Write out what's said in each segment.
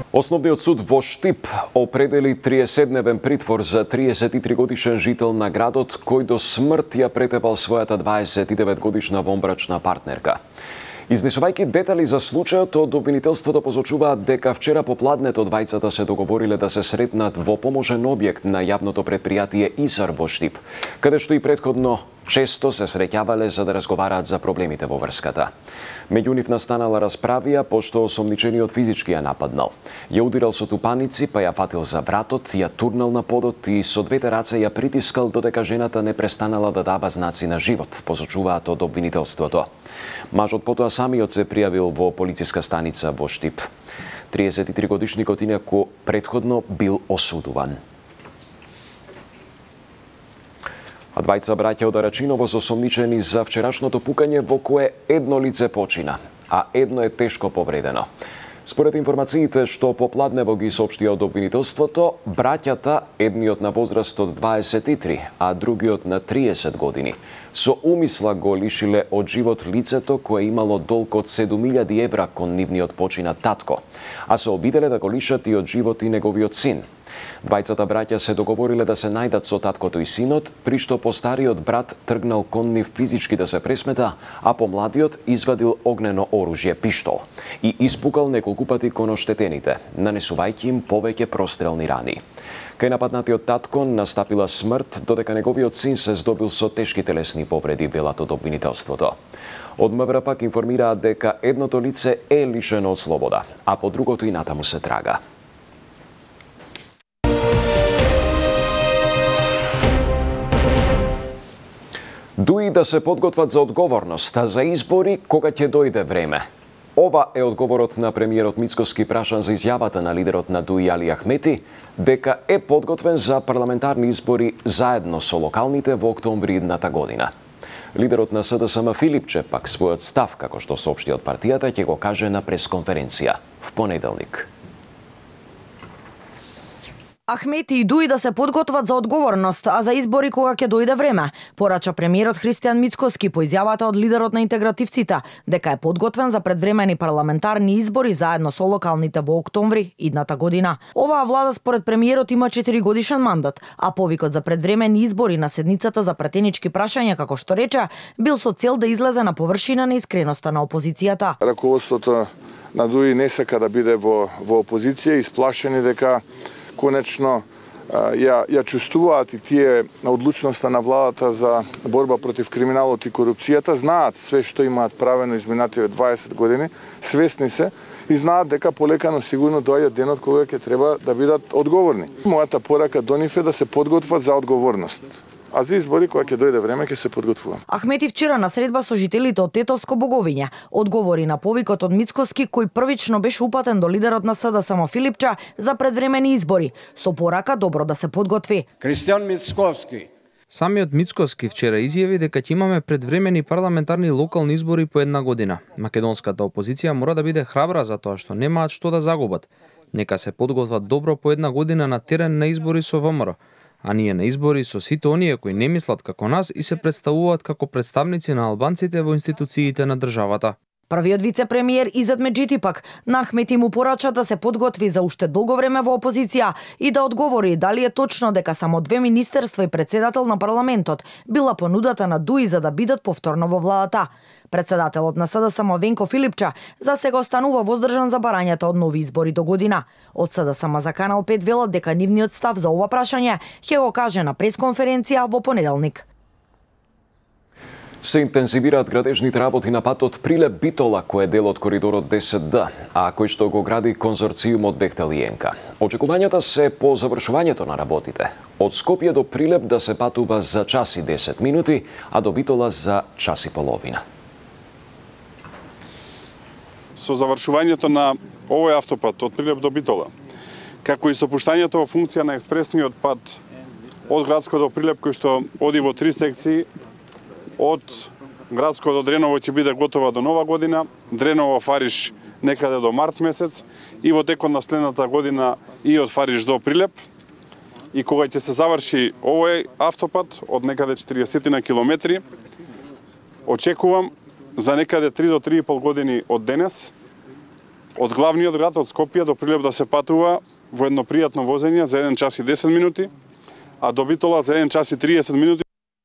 Основниот суд во Штип определи 30-дневен притвор за 33-годишен жител на градот кој до смрт ја претепал својата 29-годишна вонбрачна партнерка. Изнесувајќи детали за случајот, од обвинителството посочуваат дека вчера попладнето двајцата се договориле да се сретнат во поможен објект на јавното предпријатие ИСАР во Штип, каде што и претходно често се среќавале за да разговараат за проблемите во врската. Меѓу нив настанала расправија, пошто осомничениот физички ја нападнал. Ја удирал со тупаници, па ја фатил за вратот, ја турнал на подот и со двете раце ја притискал додека жената не престанала да дава знаци на живот, посочуваат од обвинителството. Мажот потоа самиот се пријавил во полициска станица во Штип. 33-годишникот инаку претходно бил осудуван. А двајца браќа од Арачиново се осомничени за вчерашното пукање во кое едно лице почина, а едно е тешко повредено. Според информациите што попладнево ги соопштија од обвинителството, браќата, едниот на возраст од 23, а другиот на 30 години, со умисла го лишиле од живот лицето кое имало долг од 7.000 евра кон нивниот починат татко, а се обиделе да го лишат и од живот и неговиот син. Двајцата браќа се договориле да се најдат со таткото и синот, при што постариот брат тргнал кон нив физички да се пресмета, а помладиот извадил огнено оружје пиштол и испукал неколку пати кон оштетените, нанесувајќи им повеќе прострелни рани. Кај нападнатиот татко настапила смрт, додека неговиот син се здобил со тешки телесни повреди, велат од обвинителството. Од МВР пак информираат дека едното лице е лишено од слобода, а по другото и натаму се трага. Дуи да се подготват за одговорност, а за избори кога ќе дојде време. Ова е одговорот на премиерот Мицкоски прашан за изјавата на лидерот на Дуи Али Ахмети дека е подготвен за парламентарни избори заедно со локалните во октомври идната година. Лидерот на СДСМ Филипче пак својот став, како што соопшти од партијата, ќе го каже на пресконференција в понеделник. Ахмети и Дуи да се подготват за одговорност, а за избори кога ќе дојде време, порача премиерот Христијан Мицкоски по изјавата од лидерот на интегративците дека е подготвен за предвремени парламентарни избори заедно со локалните во октомври идната година. Оваа влада според премиерот има 4-годишен мандат, а повикот за предвремени избори на седницата за пратенички прашања, како што рече, бил со цел да излезе на површина на искреноста на опозицијата. Раководството на Дуи не сака да биде во опозиција, исплашени дека конечно ја чувствуваат и тие одлучноста на владата за борба против криминалот и корупцијата, знаат све што имаат правено изминативе 20 години, свесни се и знаат дека полека но сигурно доаѓа денот кога ќе треба да бидат одговорни. Мојата порака до нив е да се подготват за одговорност. А за избори кога ќе дојде време ќе се подготвувам. Ахмети вчера на средба со жителите од Тетовско Боговиње одговори на повикот од Мицкоски кој првично беше упатен до лидерот на СДСМ Филипче за предвремени избори, со порака добро да се подготви. Христијан Мицковски. Самиот Мицкоски вчера изјави дека ќе имаме предвремени парламентарни локални избори по една година. Македонската опозиција мора да биде храбра за тоа што немаат што да загубат. Нека се подготват добро по една година на терен на избори со ВМРО. А ние на избори со сите оние кои не мислат како нас и се представуваат како представници на албанците во институциите на државата. Првиот вице-премиер Изет Меджити пак на Ахмети му порача да се подготви за уште долго време во опозиција и да одговори дали е точно дека само 2 министерства и председател на парламентот била понудата на Дуи за да бидат повторно во владата. Председателот на СДСМ Венко Филипче за сега останува воздржан за барањата од нови избори до година. Од СДСМ за Канал 5 велат дека нивниот став за ова прашање ќе го каже на пресконференција во понеделник. Се интензивираат градежните работи на патот Прилеп-Битола, кој е дел од коридорот 10Д, а кој што го гради конзорциумот Бехтел и ЕНКА. Очекувањата се по завршувањето на работите. Од Скопје до Прилеп да се патува за час и 10 минути, а до Битола за час и половина. Со завршувањето на овој автопат од Прилеп до Битола, како и со пуштањето во функција на експресниот пат од Градско до Прилеп, кој што оди во 3 секции, од Градско до Дреново ќе биде готова до нова година, Дреново Фариш некаде до март месец и во текот на следната година и од Фариш до Прилеп. И кога ќе се заврши овој автопат од некаде 40 на километри, очекувам за некаде 3 до 3,5 години од денес од главниот град, од Скопје до Прилеп да се патува во едно пријатно возење за 1 час и 10 минути, а до Битола за 1 час и 30 минути.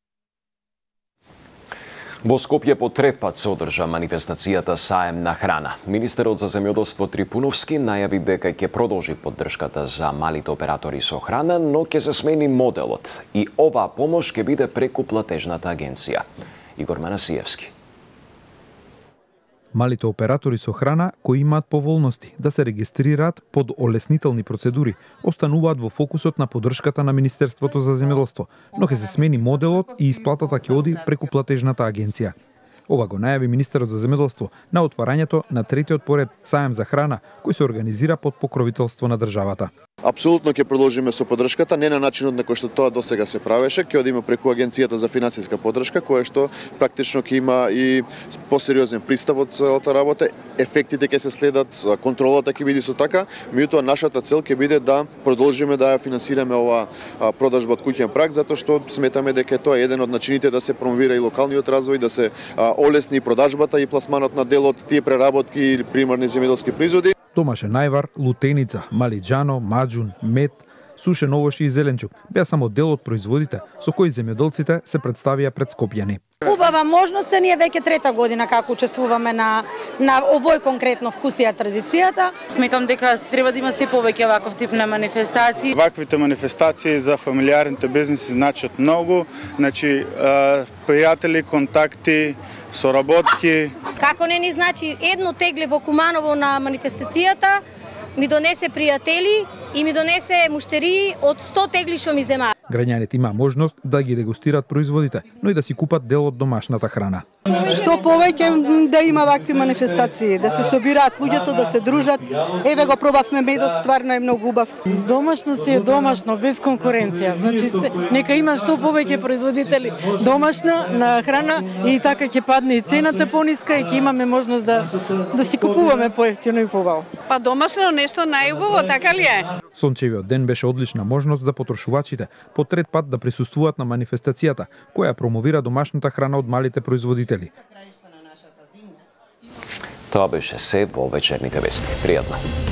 Во Скопје по трет пат се одржа манифестацијата Саем на храна. Министерот за земјоделство Трипуновски најави дека ќе продолжи поддршката за малите оператори со храна, но ќе се смени моделот и оваа помош ќе биде преку платежната агенција. Игор Манасиевски. Малите оператори со храна кои имаат поволности да се регистрираат под олеснителни процедури, остануваат во фокусот на поддршката на Министерството за земјоделство, но ќе се смени моделот и исплатата ќе оди преку платежната агенција. Ова го најави Министерот за земјоделство на отварањето на третиот поред Саем за храна, кој се организира под покровителство на државата. Апсолутно ќе продолжиме со поддршката, не на начинот на кој што тоа досега се правеше, ќе одиме преку Агенцијата за финансиска поддршка, која што практично ќе има и посериозен пристап од целата работа, ефектите ќе се следат, контролата ќе биде со така, меѓутоа нашата цел ќе биде да продолжиме да ја финансираме ова продажба од куќен праг, затоа што сметаме дека тоа е еден од начините да се промовира и локалниот развој, да се олесни продажбата и пласманот на дел од тие преработки или примарни земјоделски производи. Домашен ајвар, лутеница, малиџано, маџун, мед, сушен овош и зеленчук беа само дел од производите со кои земјоделците се представија пред скопјани. Убава можност, ние веќе трета година како учествуваме на овој конкретно вкусија традицијата. Сметам дека треба да има се повеќе ваков тип на манифестации. Ваквите манифестации за фамилиарните бизнеси значат многу, значи пријатели, контакти, соработки. Како не ни значи едно тегле во Куманово на манифестацијата, ми донесе пријатели и ми донесе муштери од 100 тегли што ми зема. Граѓаните има можност да ги дегустираат производите, но и да си купат дел од домашната храна. Што повеќе да има вакви манифестации, да се собираат луѓето, да се дружат. Еве го пробавме медот, стварно е многу убав. Домашно си е домашно, без конкуренција. Значи нека има што повеќе производители домашна на храна и така ќе падне и цената пониска и ќе имаме можност да си купуваме поевтино и побаво. Па домашно нешто најубаво, така ли е? Сончевиот ден беше одлична можност за потрошувачите по трет пат да присуствуваат на манифестацијата, која промовира домашната храна од малите производители. Тоа беше се во вечерните вести. Пријатно.